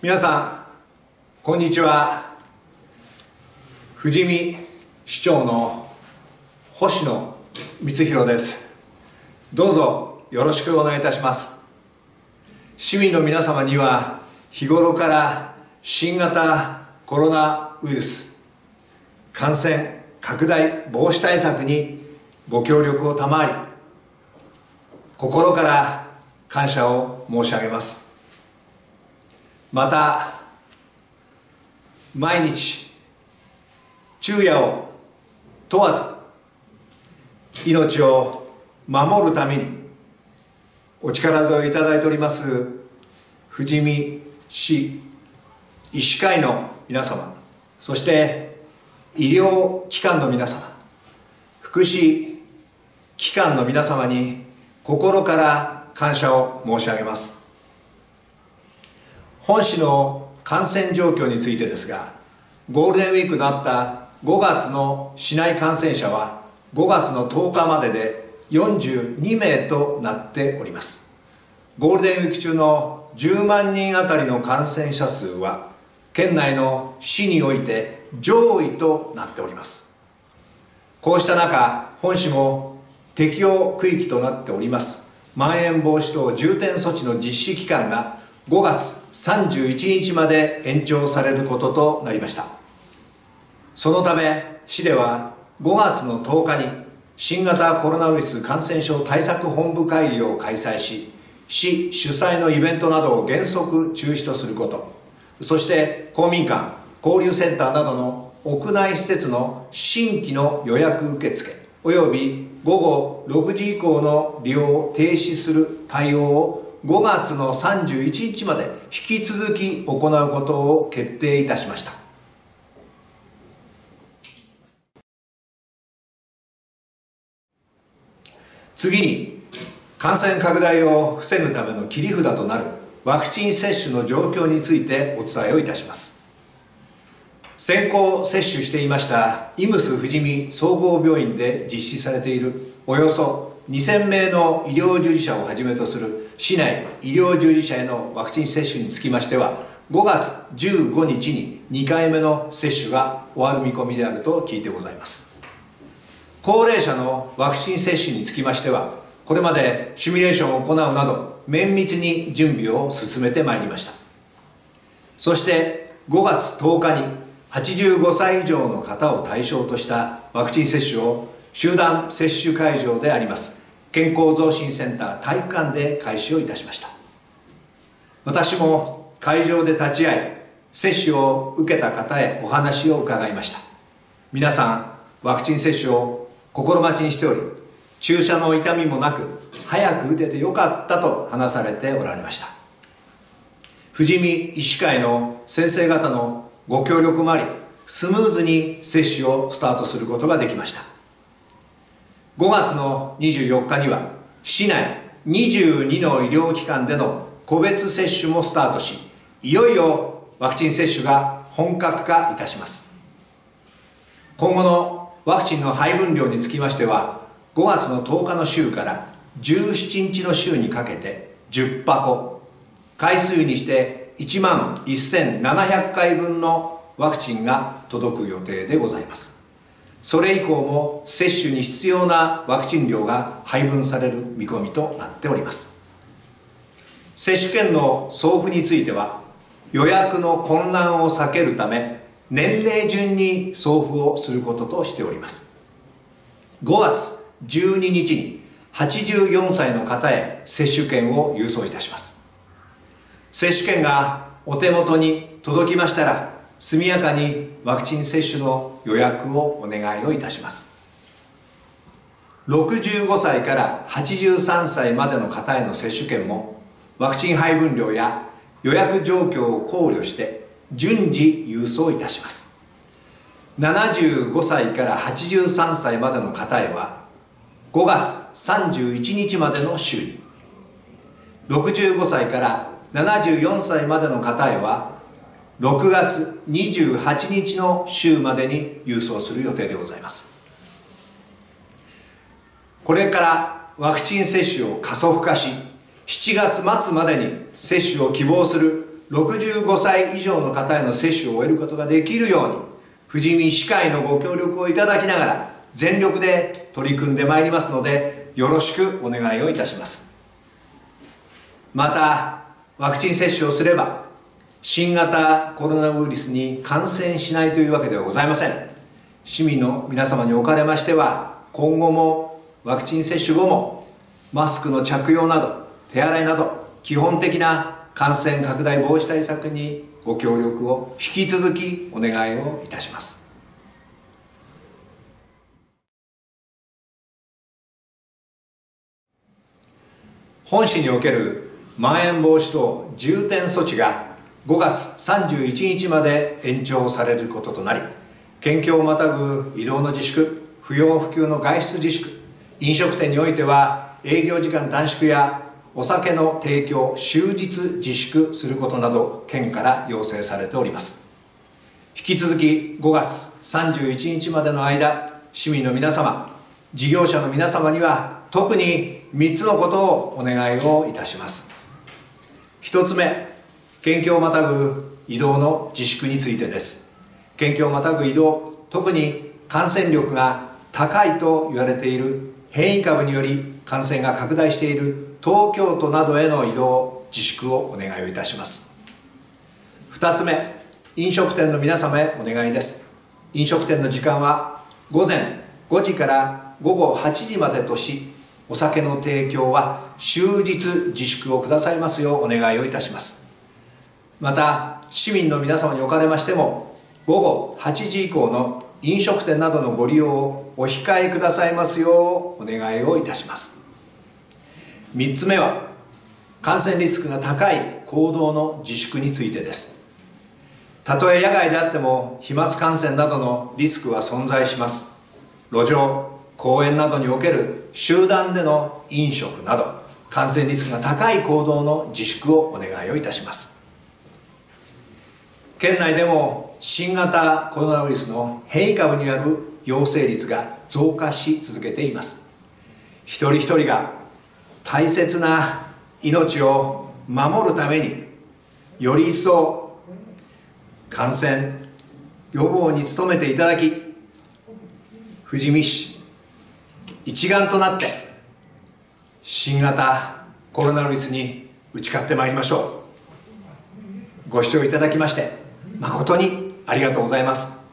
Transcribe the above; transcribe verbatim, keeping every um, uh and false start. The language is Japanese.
皆さんこんにちは。富士見市長の星野光弘です。どうぞよろしくお願いいたします。市民の皆様には日頃から新型コロナウイルス感染拡大防止対策にご協力を賜り、心から感謝を申し上げます。また毎日昼夜を問わず命を守るためにお力添えいただいております富士見市医師会の皆様、そして医療機関の皆様、福祉機関の皆様に心から感謝を申し上げます。本市の感染状況についてですが、ゴールデンウィークのあったごがつの市内感染者はごがつのとおかまででよんじゅうにめいとなっております。ゴールデンウィーク中のじゅうまんにんあたりの感染者数は県内の市において上位となっております。こうした中、本市も適用区域となっておりますまん延防止等重点措置の実施期間がごがつさんじゅういちにちまで延長されることとなりました。そのため市ではごがつのとおかに新型コロナウイルス感染症対策本部会議を開催し、市主催のイベントなどを原則中止とすること、そして公民館、交流センターなどの屋内施設の新規の予約受付およびごごろくじ以降の利用を停止する対応をごがつのさんじゅういちにちまで引き続き行うことを決定いたしました。次に、感染拡大を防ぐための切り札となるワクチン接種の状況についてお伝えをいたします。先行接種していましたイムス富士見総合病院で実施されているおよそにせんめいの医療従事者をはじめとする市内医療従事者へのワクチン接種につきましては、ごがつじゅうごにちににかいめの接種が終わる見込みであると聞いてございます。高齢者のワクチン接種につきましては、これまでシミュレーションを行うなど綿密に準備を進めてまいりました。そしてごがつとおかにはちじゅうごさい以上の方を対象としたワクチン接種を集団接種会場であります健康増進センター体育館で開始をいたしました。私も会場で立ち会い、接種を受けた方へお話を伺いました。皆さんワクチン接種を心待ちにしており、注射の痛みもなく早く打ててよかったと話されておられました。富士見医師会の先生方のご協力もあり、スムーズに接種をスタートすることができました。ごがつのにじゅうよっかには市内にじゅうにの医療機関での個別接種もスタートし、いよいよワクチン接種が本格化いたします。今後のワクチンの配分量につきましては、ごがつのとおかの週からじゅうしちにちの週にかけてじゅっぱこ、回数にしていちまんせんななひゃっかいぶんのワクチンが届く予定でございます。それ以降も接種に必要なワクチン量が配分される見込みとなっております。接種券の送付については、予約の混乱を避けるため年齢順に送付をすることとしております。ごがつじゅうににちにはちじゅうよんさいの方へ接種券を郵送いたします。接種券がお手元に届きましたら、速やかにワクチン接種の予約をお願いをいたします。ろくじゅうごさいからはちじゅうさんさいまでの方への接種券もワクチン配分量や予約状況を考慮して順次郵送いたします。ななじゅうごさいからはちじゅうさんさいまでの方へはごがつさんじゅういちにちまでの週に、ろくじゅうごさいからななじゅうよんさいまでの方へはろくがつにじゅうはちにちの週までに郵送する予定でございます。これからワクチン接種を加速化し、しちがつまつまでに接種を希望するろくじゅうごさい以上の方への接種を終えることができるように、富士見医師会のご協力をいただきながら全力で取り組んでまいりますので、よろしくお願いをいたします。また、ワクチン接種をすれば新型コロナウイルスに感染しないというわけではございません。市民の皆様におかれましては、今後もワクチン接種後もマスクの着用など手洗いなど基本的な感染拡大防止対策にご協力を引き続きお願いをいたします。本市におけるまん延防止等重点措置がごがつさんじゅういちにちまで延長されることとなり、県境をまたぐ移動の自粛、不要不急の外出自粛、飲食店においては営業時間短縮やお酒の提供終日自粛することなど県から要請されております。引き続きごがつさんじゅういちにちまでの間、市民の皆様、事業者の皆様には特にみっつのことをお願いをいたします。ひとつめ、県境をまたぐ移動の自粛についてです。県境をまたぐ移動、特に感染力が高いと言われている変異株により感染が拡大している東京都などへの移動自粛をお願いをいたします。ふたつめ、飲食店の皆様へお願いです。飲食店の時間は午前ごじからごごはちじまでとし、お酒の提供は終日自粛をくださいますようお願いをいたします。また、市民の皆様におかれましても、ごごはちじ以降の飲食店などのご利用をお控えくださいますようお願いをいたします。みっつめは、感染リスクが高い行動の自粛についてです。たとえ野外であっても飛沫感染などのリスクは存在します。路上、公園などにおける集団での飲食など感染リスクが高い行動の自粛をお願いをいたします。県内でも新型コロナウイルスの変異株による陽性率が増加し続けています。一人一人が大切な命を守るためにより一層感染予防に努めていただき、富士見市一丸となって新型コロナウイルスに打ち勝ってまいりましょう。ご視聴いただきまして誠にありがとうございます。